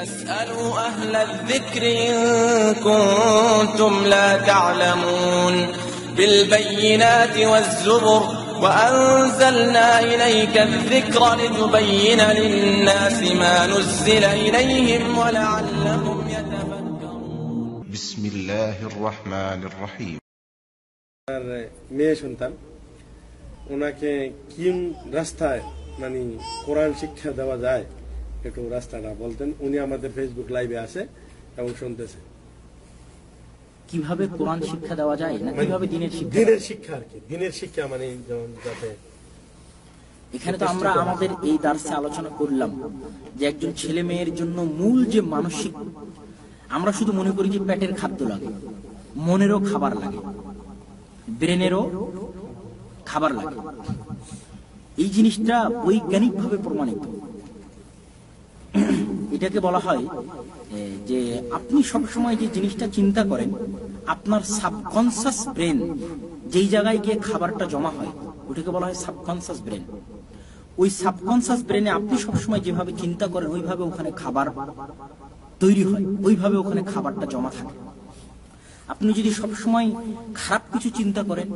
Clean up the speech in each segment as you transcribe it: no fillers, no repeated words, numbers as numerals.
فاسألوا أهل الذكر إن كنتم لا تعلمون بالبينات والزبر وأنزلنا إليك الذكر لتبين للناس ما نزل إليهم ولعلهم يتفكرون بسم الله الرحمن الرحيم মেয়ে সন্তান ওনাকে কি রাস্তায় মানে কোরআন শিক্ষা দেওয়া যায় একটু রাস্তাটা বলতেন। উনি আমাদের ফেসবুক লাইভে আছে এবং শুনতেছে। কিভাবে কোরআন শিক্ষা দেওয়া যায় না কিভাবে দিনের শিক্ষা আর কি দিনের শিক্ষা মানে যেমন যাতে এখানে তো আমরা আমাদের এই দার্সে আলোচনা করলাম যে একজন ছেলে মেয়ের জন্য মূল যে মানসিক, আমরা শুধু মনে করি যে পেটের খাদ্য লাগে, মনেরও খাবার লাগে, ব্রেনেরও খাবার লাগে। এই জিনিসটা বৈজ্ঞানিক ভাবে প্রমাণিত। এটাকে বলা হয় যে আপনি সবসময় যে জিনিসটা চিন্তা করেন, আপনার সাবকনসিয়াস ব্রেন যেই জায়গায় গিয়ে খাবারটা জমা হয় ওটাকে বলা হয় সাবকনসিয়াস ব্রেন। ওই সাবকনসিয়াস ব্রেনে আপনি সবসময় যেভাবে চিন্তা করেন ওইভাবে ওখানে খাবার তৈরি হয়, ওইভাবে ওখানে খাবারটা জমা থাকে। আপনি যদি সবসময় খারাপ কিছু চিন্তা করেন,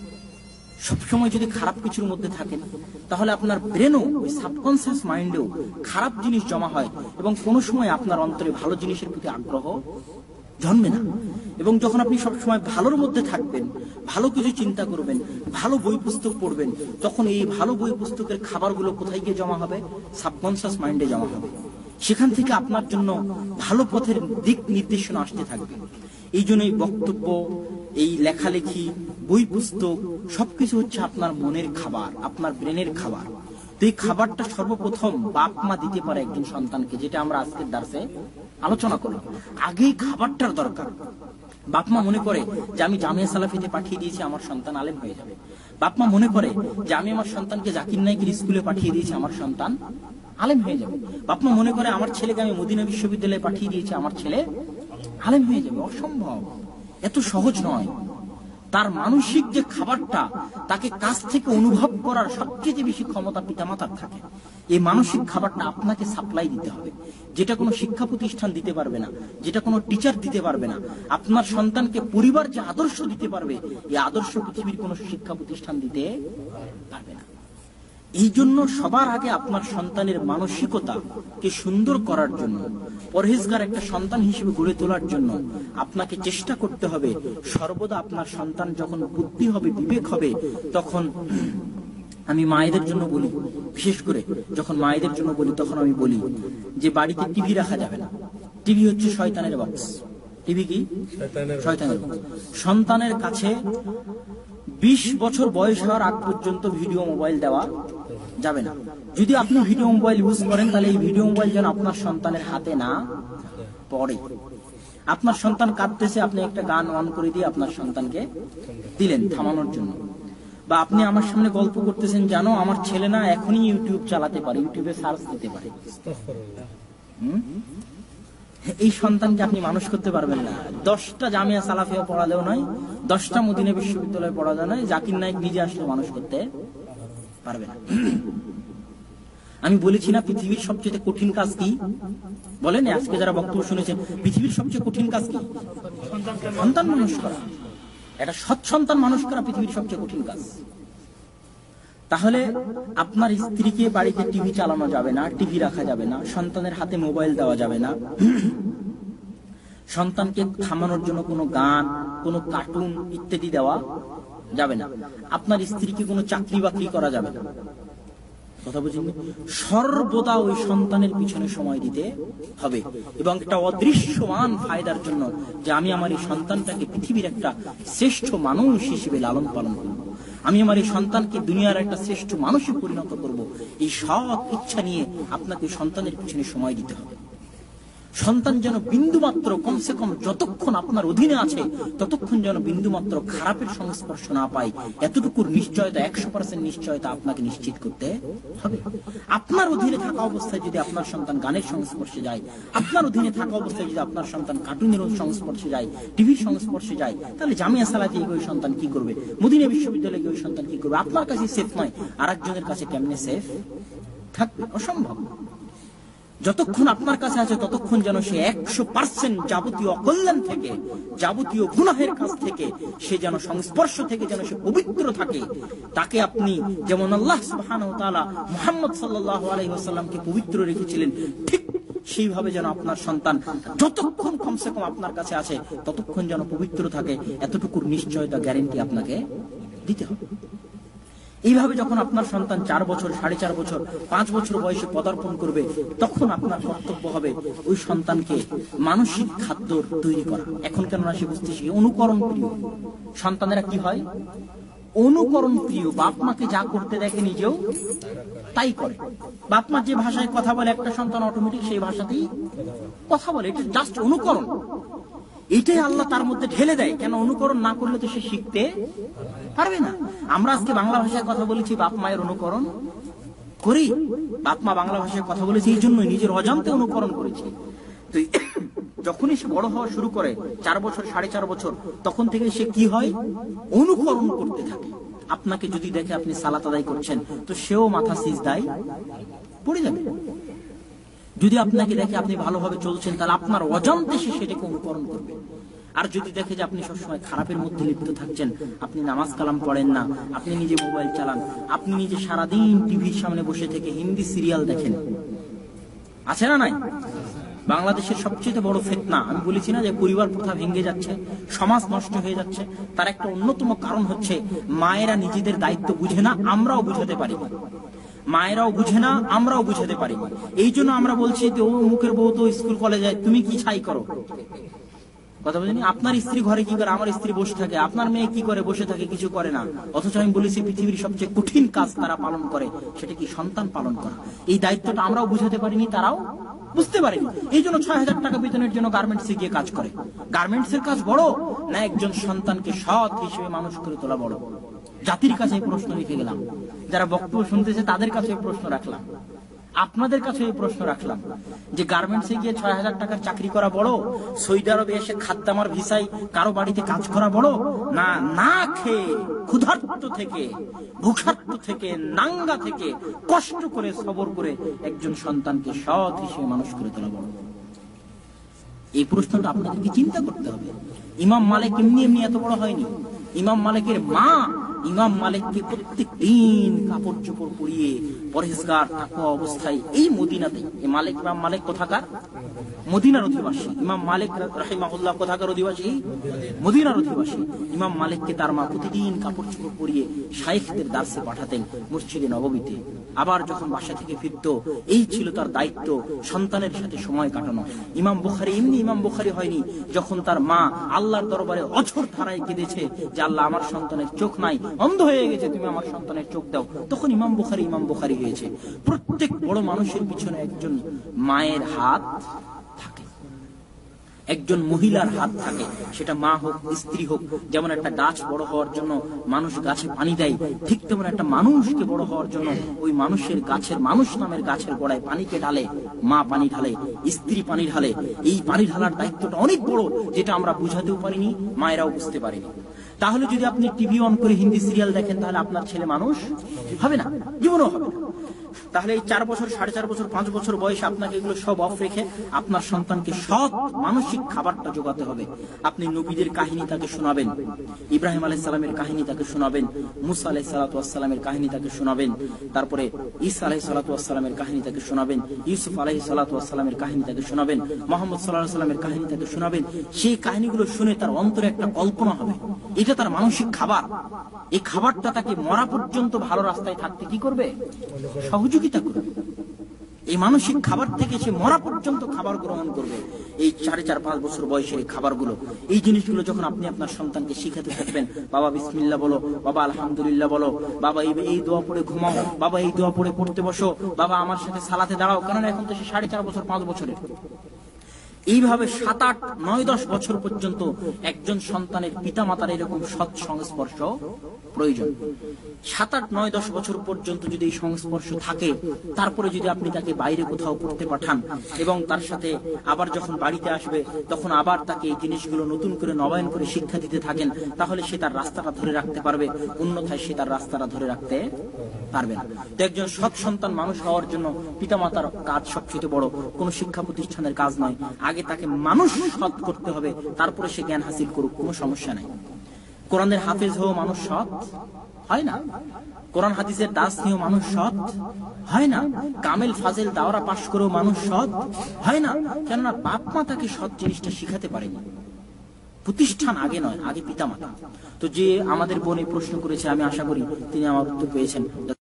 সবসময় যদি খারাপ কিছুর মধ্যে থাকেন, তাহলে আপনার ব্রেনও ওই সাবকনসিয়াস মাইন্ডেও খারাপ জিনিস জমা হয় এবং কোনো সময় আপনার অন্তরে ভালো জিনিসের প্রতি আগ্রহ জন্মে না। এবং যখন আপনি সবসময় ভালোর মধ্যে থাকবেন, ভালো কিছু চিন্তা করবেন, ভালো বই পুস্তক পড়বেন, তখন এই ভালো বই পুস্তকের খাবারগুলো কোথায় গিয়ে জমা হবে? সাবকনসিয়াস মাইন্ডে জমা হবে। সেখান থেকে আপনার জন্য ভালো পথের দিক নির্দেশনা আসতে থাকবে। এই জন্যই বক্তব্য, এই লেখালেখি, বই পুস্তক সবকিছু হচ্ছে আপনার মনের খাবার, আপনার ব্রেনের খাবার। তো এই খাবারটা সর্বপ্রথম বাপ মা দিতে পারে একজন সন্তানকে, যেটা আমরা আজকের দার্সে আলোচনা করলাম। আগেই খাবারটার দরকার। বাপ মা মনে করে যে আমি জামিয়া সালাফিতে পাঠিয়ে দিয়েছি, আমার সন্তান আলেম হয়ে যাবে। বাপ মা মনে করে যে আমি আমার সন্তানকে জাকির নাইকের স্কুলে পাঠিয়ে দিয়েছি, আমার সন্তান আলেম হয়ে যাবে। বাপ মা মনে করে আমার ছেলেকে আমি মদিনা বিশ্ববিদ্যালয়ে পাঠিয়ে দিয়েছি, আমার ছেলে আলেম হয়ে যাবে। অসম্ভব, এত সহজ নয়। তার মানসিক যে খাবারটা তাকে কাছ থেকে অনুভব করার সবচেয়ে বেশি ক্ষমতা পিতামাতার থাকে। এই মানসিক খাবারটা আপনাকে সাপ্লাই দিতে হবে, যেটা কোনো শিক্ষা প্রতিষ্ঠান দিতে পারবে না, যেটা কোনো টিচার দিতে পারবে না। আপনার সন্তানকে পরিবার যে আদর্শ দিতে পারবে, এই আদর্শ পৃথিবীর কোনো শিক্ষা প্রতিষ্ঠান দিতে পারবে না। এই জন্য সবার আগে আপনার সন্তানের মানসিকতাকে সুন্দর করার জন্য, পরহেজগার একটা সন্তান হিসেবে গড়ে তোলার জন্য আপনাকে চেষ্টা করতে হবে সর্বদা আপনার সন্তান যখন বুদ্ধি হবে, বিবেক হবে, তখন আমি মায়েদের জন্য বলি, বিশেষ করে যখন মায়েদের জন্য বলি তখন আমি বলি যে বাড়িতে টিভি রাখা যাবে না। টিভি হচ্ছে শয়তানের বক্স। টিভি কি? শয়তানের বক্স। সন্তানের কাছে 20 বছর বয়স হওয়ার আগ পর্যন্ত ভিডিও মোবাইল দেওয়া যাবে না। যদি আপনি ভিডিও মোবাইল ইউজ করেন, তাহলে এই ভিডিও মোবাইল যেন আপনার সন্তানের হাতে না পড়ে। আপনার সন্তান কাঁদতেছে, আপনি একটা গান অন করে দিয়ে আপনার সন্তানকে দিলেন থামানোর জন্য। বা আপনি আমার সামনে গল্প করতেছেন, জানো আমার ছেলে না এখনই ইউটিউব চালাতে পারে, ইউটিউবে সার্চ দিতে পারে। এই সন্তানকে আপনি মানুষ করতে পারবেন না। 10টা জামিয়া সালাফিয়া পড়ালেও নয়, 10টা মদিনা বিশ্ববিদ্যালয়ে পড়ালেও নয়, জাকির নাইক নিজে আসলে মানুষ করতে পারবে না। আমি বলেছি না পৃথিবীর সবচেয়ে কঠিন কাজ কি? বলেন, আজকে যারা বক্তব্য শুনেছেন, পৃথিবীর সবচেয়ে কঠিন কাজ কি? সন্তান মানুষ করা। একটা সৎ সন্তান মানুষ করা পৃথিবীর সবচেয়ে কঠিন কাজ। তাহলে আপনার স্ত্রীকে বাড়িতে টিভি চালানো যাবে না, টিভি রাখা যাবে না, সন্তানের হাতে মোবাইল দেওয়া যাবে না, সন্তানকে থামানোর জন্য কোনো গান, কোনো কার্টুন ইত্যাদি দেওয়া যাবে না। আপনার স্ত্রীকে কোনো চাকরি বাকরি করা যাবে না। কথা বুঝিনি? সর্বদা ওই সন্তানের পিছনে সময় দিতে হবে এবং একটা অদৃশ্যমান ফায়দার জন্য, যে আমি আমার এই সন্তানটাকে পৃথিবীর একটা শ্রেষ্ঠ মানুষ হিসেবে লালন পালন করব, আমি আমার এই সন্তানকে দুনিয়ার একটা শ্রেষ্ঠ মানুষে পরিণত করব। এই সব ইচ্ছা নিয়ে আপনাকে সন্তানের পিছনে সময় দিতে হবে। সন্তান যেন বিন্দুমাত্র, কমসে কম যতক্ষণ আপনার অধীনে আছে ততক্ষণ যেন বিন্দুমাত্র খারাপের সংস্পর্শ না পায়, এতটুকুর নিশ্চয়তা, 100% নিশ্চয়তা আপনাকে নিশ্চিত করতে হবে। আপনার অধীনে থাকা অবস্থায় যদি আপনার সন্তান গানের সংস্পর্শে যায়, আপনার অধীনে থাকা অবস্থায় যদি আপনার সন্তান কার্টুনের সংস্পর্শে যায়, টিভির সংস্পর্শে যায়, তাহলে জামিয়া সালাতে ওই সন্তান কি করবে? মদিনা বিশ্ববিদ্যালয়ে ওই সন্তান কি করবে? আপনার কাছে সেফ নয়, আর একজনের কাছে কেমনে সেফ থাকবে? অসম্ভব। যতক্ষণ আপনার কাছে আছে ততক্ষণ যেন সে 100% যাবতীয় অকল্যাণ থেকে, যাবতীয় গুনাহের কাছ থেকে, সে যেন সংস্পর্শ থেকে যেন সে পবিত্র থাকে। তাকে আপনি যেমন আল্লাহ সুবহানাহু ওয়া তাআলা মুহাম্মদ সাল্লাল্লাহু আলাইহি ওয়াসাল্লামকে পবিত্র রেখেছিলেন, ঠিক সেইভাবে যেন আপনার সন্তান যতক্ষণ কমসে কম আপনার কাছে আছে ততক্ষণ যেন পবিত্র থাকে, এতটুকুর নিশ্চয়তা, গ্যারেন্টি আপনাকে দিতে হবে। এইভাবে যখন আপনার সন্তান 4 বছর, 4.5 বছর, 5 বছর বয়সে পদার্পণ করবে, তখন আপনার কর্তব্য হবে ওই সন্তানকে মানসিক খাদ্য তৈরি করা। এখন কেননা সে বুঝতেছি অনুকরণ প্রিয় সন্তানেরা কি হয়, অনুকরণ প্রিয়। বাপ মাকে যা করতে দেখে নিজেও তাই করে। বাপ মা যে ভাষায় কথা বলে একটা সন্তান অটোমেটিক সেই ভাষাতেই কথা বলে। এটা জাস্ট অনুকরণ। এটাই আল্লাহ তার মধ্যে ঢেলে দেয়। কেন? অনুকরণ না করলে তো সে শিখতে পারবে না। আমরা আজকে বাংলা ভাষায় কথা বলেছি, বাপ মায়ের অনুকরণ করি। বাপ মা বাংলা ভাষায় কথা বলেছে এই জন্যই নিজের অজান্তে অনুকরণ করেছি। তো যখনই সে বড় হওয়া শুরু করে, 4 বছর, 4.5 বছর, তখন থেকে সে কি হয়, অনুকরণ করতে থাকে। আপনাকে যদি দেখে আপনি সালাত আদায় করছেন, তো সেও মাথা সিজদায় পড়ে যাবে। যদি আপনাকে দেখে আপনি ভালোভাবে চলছেন, তাহলে আপনার অজান্তে সে সেটাকে অনুকরণ করবে। আর যদি দেখে যে আপনি সবসময় খারাপের মধ্যে লিপ্ত থাকছেন, আপনি নামাজ কালাম পড়েন না, আপনি নিজে মোবাইল চালান, আপনি নিজে সারাদিন টিভির সামনে বসে থেকে হিন্দি সিরিয়াল দেখেন, আছে না নাই? বাংলাদেশের সবচেয়ে বড় ফিতনা, আমি বলেছি না যে পরিবার প্রথা ভেঙে যাচ্ছে, সমাজ নষ্ট হয়ে যাচ্ছে, তার একটা অন্যতম কারণ হচ্ছে মায়েরা নিজেদের দায়িত্ব বুঝে না, আমরাও বুঝাতে পারি। মায়েরাও বুঝে না, আমরাও বুঝাতে পারি। এই জন্য আমরা বলছি যে ও মুখের বউ তো স্কুল কলেজ যায়, তুমি কি ছাই করো? কথা বলিনি? আপনার স্ত্রী ঘরে কি করে? আমার স্ত্রী বসে থাকে। আপনার মেয়ে কি করে? বসে থাকে, কিছু করে না। অথচ আমি বলেছি পৃথিবীর সবচেয়ে কঠিন কাজ তারা পালন করে, সেটা কি? সন্তান পালন করা। এই দায়িত্বটা আমরাও বুঝাতে পারিনি, তারাও বুঝতে পারেনি। এই জন্য 6,000 টাকা বেতনের জন্য গার্মেন্টসে গিয়ে কাজ করে। গার্মেন্টসের কাজ বড় না একজন সন্তানকে সৎ হিসেবে মানুষ করে তোলা বড়? জাতির কাছে প্রশ্ন রেখে গেলাম, যারা বক্তব্য শুনতেছে তাদের কাছে প্রশ্ন রাখলাম, আপনাদের কাছে এই প্রশ্ন রাখলাম যে গার্মেন্টসে গিয়ে 6,000 টাকার চাকরি করা বড়, সৌদি আরবে এসে খাদ্দামার ভিসায় কারো বাড়িতে কাজ করা বড় না? না খেয়ে, ক্ষুধার্ত থেকে, ভুখার্ত থেকে, নাঙ্গা থেকে কষ্ট করে সবর করে একজন সন্তানকে সৎ হিসেবে মানুষ করে তোলা বড়? এই প্রশ্নটা আপনাদেরকে চিন্তা করতে হবে। ইমাম মালিক এমনি এমনি এত বড় হয়নি। ইমাম মালিকের মা ইমাম মালিককে প্রত্যেক দিন কাপড় চোপড় পরিয়ে পরহেজগার থাকা অবস্থায় এই মদিনাতে, ইমাম মালিক কোথাকার? মদিনার অধিবাসী। ইমাম মালিক রাহিমাহুল্লাহ কোথাকার অধিবাসী? মদিনার অধিবাসী। ইমাম মালিককে তার মা প্রতিদিন কাপড় চোপড় পরিয়ে শাইখদের দার্সে পাঠাতেন মসজিদে নববীতে। আবার যখন বাসা থেকে ফিরত, এই ছিল তার দায়িত্ব, সন্তানের সাথে সময় কাটানো। ইমাম বুখারী এমনি ইমাম বুখারী হয়নি, যখন তার মা আল্লাহর দরবারে অঝোর ধারায় কেঁদেছে যে আল্লাহ, আমার সন্তানের চোখ নাই, অন্ধ হয়ে গেছে, তুমি আমার সন্তানের চোখ দাও, তখন ইমাম বুখারী হয়েছে। প্রত্যেক বড় মানুষের পিছনে একজন মায়ের হাত থাকে, একজন মহিলার হাত থাকে, সেটা মা হোক, স্ত্রী হোক। যেমন একটা গাছ বড় হওয়ার জন্য মানুষ গাছে পানি দেয়, ঠিক তেমন একটা মানুষকে বড় হওয়ার জন্য ওই মানুষের গাছের, মানুষ নামের গাছের গোড়ায় পানিকে ঢালে, মা পানি ঢালে, স্ত্রী পানি ঢালে। এই পানি ঢালার দায়িত্বটা অনেক বড়, যেটা আমরা বুঝাতেও পারিনি, মায়েরাও বুঝতে পারিনি। তাহলে যদি আপনি টিভি অন করে হিন্দি সিরিয়াল দেখেন, তাহলে আপনার ছেলে মানুষ হবে না, জীবনও হবে না। তাহলে এই 4 বছর, 4.5 বছর, 5 বছর বয়সে আপনাকে এগুলো সব অফ রেখে আপনার সন্তানকে সৎ মানসিক খাবারটা যোগাতে হবে। আপনি নবীদের কাহিনী তাকে শোনাবেন, ইব্রাহিম আলাইহিস সালামের কাহিনী তাকে শোনাবেন, মুসা আলাইহিস সালাতু ওয়াস সালামের কাহিনী তাকে শোনাবেন, তারপরে ঈসা আলাইহিস সালাতু ওয়াস সালামের কাহিনী তাকে শোনাবেন, ইউসুফ আলাইহিস সালাতু ওয়াস সালামের কাহিনী তাকে শোনাবেন, মুহাম্মদ সাল্লাল্লাহু আলাইহি ওয়াসাল্লামের কাহিনী তাকে শোনাবেন। সেই কাহিনীগুলো শুনে তার অন্তরে একটা কল্পনা হবে, এটা তার মানসিক খাবার। এই খাবারটা তাকে মরা পর্যন্ত ভালো রাস্তায় থাকতে কি করবে? সহযোগিতা করবে। এই মানসিক খাবার থেকে সে মরা পর্যন্ত খাবার গ্রহণ করবে। এই 4.5-5 বছর বয়সের এই খাবারগুলো, এই জিনিসগুলো যখন আপনি আপনার সন্তানকে শিখাতে থাকবেন, বাবা বিসমিল্লাহ বলো, বাবা আলহামদুলিল্লাহ বলো, বাবা এই দোয়া পড়ে ঘুমাও, বাবা এই দোয়া পড়ে পড়তে বসো, বাবা আমার সাথে সালাতে দাঁড়াও, কারণ এখন তো সে 4.5 বছর, 5 বছরের। এইভাবে 7, 8, 9, 10 বছর পর্যন্ত একজন সন্তানের পিতা মাতার এরকম সৎ সংস্পর্শ প্রয়োজন। 7, 8, 9, 10 বছর পর্যন্ত যদি এই সংস্পর্শ থাকে, তারপরে যদি আপনি তাকে বাইরে কোথাও পড়তে পাঠান এবং তার সাথে আবার যখন বাড়িতে আসবে তখন আবার তাকে এই জিনিসগুলো নতুন করে নবায়ন করে শিক্ষা দিতে থাকেন, তাহলে সে তার রাস্তাটা ধরে রাখতে পারবে, অন্যথায় সে তার রাস্তাটা ধরে রাখতে পারবে না। তো একজন সৎ সন্তান মানুষ হওয়ার জন্য পিতামাতার কাজ সবচেয়ে বড়, কোন শিক্ষা প্রতিষ্ঠানের কাজ নয়। আগে তাকে মানুষ সৎ করতে হবে, তারপরে সে জ্ঞান হাসিল করুক, কোনো সমস্যা নাই। কোরআনের হাফেজ হয়েও মানুষ সৎ হয় না, কোরআন হাদিসের দাস নিয়েও মানুষ সৎ হয় না, কামেল ফাজেল দাওরা পাশ করেও মানুষ সৎ হয় না। কেননা বাপ মা তাকে সৎ জিনিসটা শিখাতে পারেনি। প্রতিষ্ঠান আগে নয়, আগে পিতামাতা। তো যে আমাদের বোন এই প্রশ্ন করেছে, আমি আশা করি তিনি আমার উত্তর পেয়েছেন।